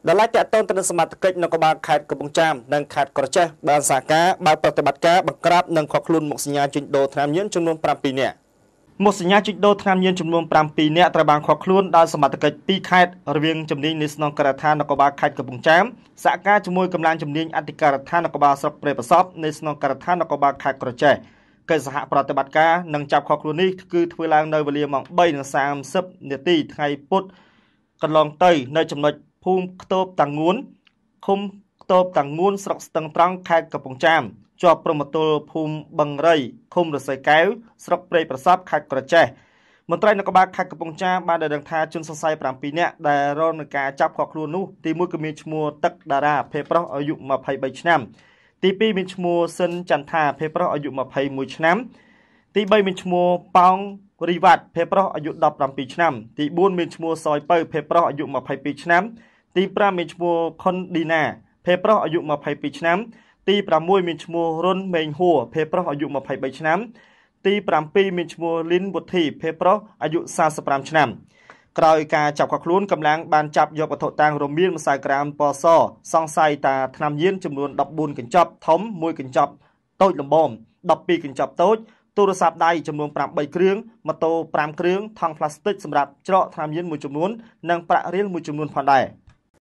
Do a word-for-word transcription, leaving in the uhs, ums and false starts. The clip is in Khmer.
ដល់ឡែកតកតងទៅនឹងសមត្ថកិច្ចនគរបាលខេត្តកំពង់ចាមនិងខេត្តក្រចេះបានសហការបើកប្រតិបត្តិការបង្ក្រាបនិងឃាត់ខ្លួនមុខសញ្ញាជួញដូរថ្នាំញៀនចំនួនប្រាំពីរនាក់មុខសញ្ញាជួញដូរថ្នាំញៀនចំនួនប្រាំពីរនាក់ត្រូវបានឃាត់ខ្លួនដោយសមត្ថកិច្ចពីរខេត្តរវាងជំនាញនៃស្នងការដ្ឋាននគរបាលខេត្តកំពង់ចាមសហការជាមួយកម្លាំងជំនាញអធិការដ្ឋាននគរបាលស្រុកព្រៃប្រសពនៃស្នងការដ្ឋាននគរបាលខេត្តក្រចេះកិច្ចសហប្រតិបត្តិការនិងចាប់ឃាត់ខ្លួននេះគឺធ្វើឡើងនៅវេលាម៉ោងបីនិងសាមសិបនាទីថ្ងៃពុធកន្លងទៅនៅចំណុចភូមិខ្ទោបតាងួនឃុំខ្ទោបតាងួនស្រុកស្ទឹងត្រង់ខេត្តកំពង់ចាមជាប់ព្រំប្រទល់ភូមិបឹងរៃឃុំរស័យកែវស្រុកព្រៃប្រសពខេត្តក្រចេះមន្ត្រីនគរបាលខេត្តកំពង់ចាមបានដឹងថាជនសង្ស័យប្រាំពីរនាក់ដែលរងនឹងការចាប់ឃាត់ខ្លួននោះទីមួយគឺមានឈ្មោះទឹកតារាភេទប្រុសអាយុម្ភៃបីឆ្នាំទីពីរមានឈ្មោះសិនចន្ទថាភេទប្រុសអាយុម្ភៃមួយឆ្នាំទីបីមានឈ្មោះប៉ោងរីវ៉ាត់ភេទប្រុសអាយុដប់ប្រាំពីរឆ្នាំទីបួនមានឈ្មោះសយពៅភេទប្រុសអាយុម្ភៃពីរឆ្នាំទីប្រាំមានឈ្មោះខុនឌីណាភេទប្រុសអាយុម្ភៃពីរឆ្នាំទីប្រាំមួយមានឈ្មោះរុនមេងហួរភេទប្រុសអាយុម្ភៃបីឆ្នាំទីប្រាំពីរមានឈ្មោះលីនវុធីភេទប្រុសអាយុសាសិបប្រាំឆ្នាំក្រោយការចាប់ឃាត់ខ្លួនកម្លាំងបានចាប់យកវត្ថុតាំងរួមមានម្សៅក្រាមពណ៌សសង្ស័យតាថ្នាំញៀនចំនួនដប់បួនកញ្ចប់ធំមួយកញ្ចប់តូចល្មមដប់ពីរកញ្ចប់តូចទូរស័ព្ទដៃចំនួនប្រាំបីគ្រឿងម៉ូតូប្រាំគ្រឿងថង់ប្លាស្ទិកសម្រាប់ច្រកថ្នាំញៀនមួយចំនួននិងប្រាក់រៀលមួយចំនួនផងដែរ